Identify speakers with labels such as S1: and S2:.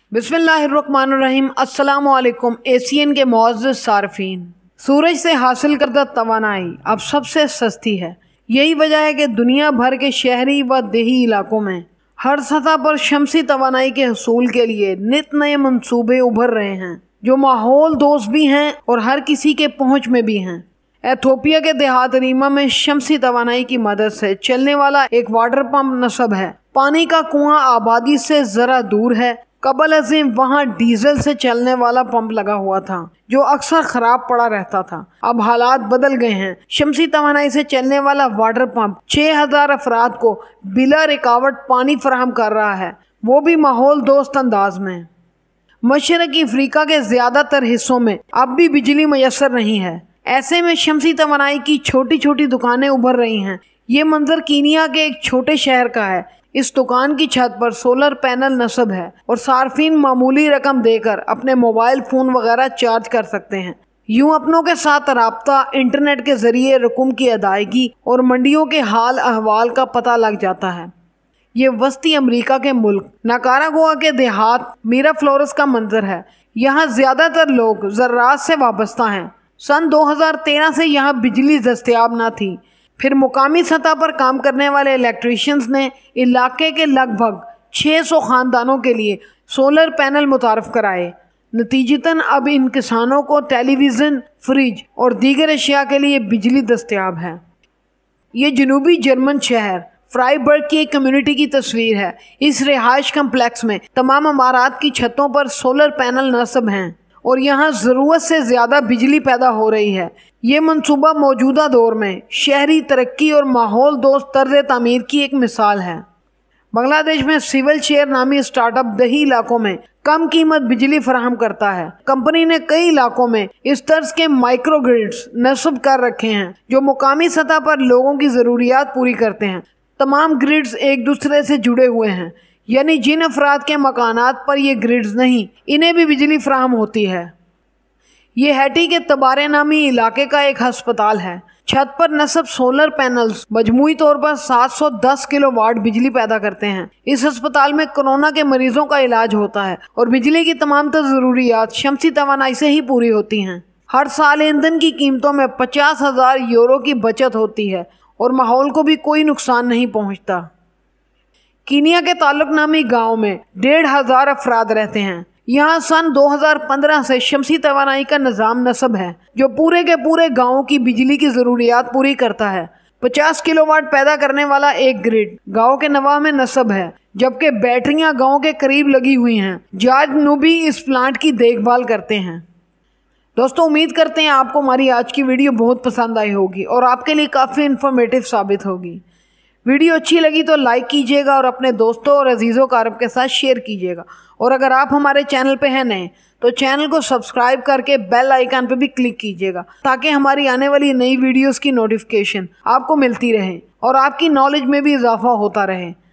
S1: بسم اللہ الرحمن الرحیم۔ السلام علیکم ACN کے معزز صارفین۔ سورج سے حاصل کردہ توانائی اب سب سے سستی ہے۔ یہی وجہ ہے کہ دنیا بھر کے شہری و دیہی علاقوں میں ہر سطح پر شمسی توانائی کے حصول کے لیے نت نئے منصوبے ابھر رہے ہیں جو ماحول دوست بھی ہیں اور ہر کسی کے پہنچ میں بھی ہیں۔ ایتھوپیا کے دیہات ریما میں شمسی توانائی کی مدد سے چلنے والا ایک واٹر پمپ نصب ہے۔ پانی کا کنواں آبادی سے ذرا دور ہے۔ قبل ازیں وہاں ڈیزل سے چلنے والا پمپ لگا ہوا تھا جو اکثر خراب پڑا رہتا تھا۔ اب حالات بدل گئے ہیں۔ شمسی توانائی سے چلنے والا واٹر پمپ 6000 افراد کو بلا رکاوٹ پانی فراہم کر رہا ہے، وہ بھی ماحول دوست انداز میں۔ مشرقی افریقہ کے زیادہ تر حصوں میں اب بھی بجلی میسر نہیں ہے۔ ایسے میں شمسی توانائی کی چھوٹی چھوٹی دکانیں ابھر رہی ہیں۔ یہ منظر کینیا کے ایک چھوٹے شہر کا ہے۔ اس دکان کی چھت پر سولر پینل نصب ہے اور صارفین معمولی رقم دے کر اپنے موبائل فون وغیرہ چارج کر سکتے ہیں۔ یوں اپنوں کے ساتھ رابطہ، انٹرنیٹ کے ذریعے رقم کی ادائیگی اور منڈیوں کے حال احوال کا پتہ لگ جاتا ہے۔ یہ وسطی امریکہ کے ملک ناکاراگوا کے دیہات میرا فلورس کا منظر ہے۔ یہاں زیادہ تر لوگ زراعت سے وابستہ ہیں۔ سن 2013 سے یہاں بجلی دستیاب نہ تھی۔ پھر مقامی سطح پر کام کرنے والے الیکٹریشینز نے علاقے کے لگ بھگ 600 خاندانوں کے لیے سولر پینل متعارف کرائے۔ نتیجتاً اب ان کسانوں کو ٹیلی ویژن، فریج اور دیگر اشیاء کے لیے بجلی دستیاب ہے۔ یہ جنوبی جرمن شہر فرائبرگ کی ایک کمیونٹی کی تصویر ہے۔ اس رہائش کمپلیکس میں تمام عمارات کی چھتوں پر سولر پینل نصب ہیں اور یہاں ضرورت سے زیادہ بجلی پیدا ہو رہی ہے۔ یہ منصوبہ موجودہ دور میں شہری ترقی اور ماحول دوست طرز تعمیر کی ایک مثال ہے۔ بنگلہ دیش میں سول شیئر نامی اسٹارٹ اپ دیہی علاقوں میں کم قیمت بجلی فراہم کرتا ہے۔ کمپنی نے کئی علاقوں میں اس طرز کے مائکرو گرڈز نصب کر رکھے ہیں جو مقامی سطح پر لوگوں کی ضروریات پوری کرتے ہیں۔ تمام گرڈز ایک دوسرے سے جڑے ہوئے ہیں، یعنی جن افراد کے مکانات پر یہ گرڈز نہیں، انہیں بھی بجلی فراہم ہوتی ہے۔ یہ ہیٹی کے تبارے نامی علاقے کا ایک ہسپتال ہے۔ چھت پر نصب سولر پینلز مجموعی طور پر 710 کلو واٹ بجلی پیدا کرتے ہیں۔ اس ہسپتال میں کورونا کے مریضوں کا علاج ہوتا ہے اور بجلی کی تمام تر ضروریات شمسی توانائی سے ہی پوری ہوتی ہیں۔ ہر سال ایندھن کی قیمتوں میں 50,000 یورو کی بچت ہوتی ہے اور ماحول کو بھی کوئی نقصان نہیں پہنچتا۔ کینیا کے تعلق نامی گاؤں میں 1,500 افراد رہتے ہیں۔ یہاں سن 2015 سے شمسی توانائی کا نظام نصب ہے جو پورے کے پورے گاؤں کی بجلی کی ضروریات پوری کرتا ہے۔ 50 کلو واٹ پیدا کرنے والا ایک گرڈ گاؤں کے نواح میں نصب ہے، جبکہ بیٹریاں گاؤں کے قریب لگی ہوئی ہیں۔ جارج نوبی اس پلانٹ کی دیکھ بھال کرتے ہیں۔ دوستو، امید کرتے ہیں آپ کو ہماری آج کی ویڈیو بہت پسند آئی ہوگی اور آپ کے لیے کافی انفارمیٹیو ثابت ہوگی۔ ویڈیو اچھی لگی تو لائک کیجیے گا اور اپنے دوستوں اور عزیز و اقارب کے ساتھ شیئر کیجیے گا، اور اگر آپ ہمارے چینل پہ ہیں نئے تو چینل کو سبسکرائب کر کے بیل آئیکن پہ بھی کلک کیجیے گا تاکہ ہماری آنے والی نئی ویڈیوز کی نوٹیفیکیشن آپ کو ملتی رہے اور آپ کی نالج میں بھی اضافہ ہوتا رہے۔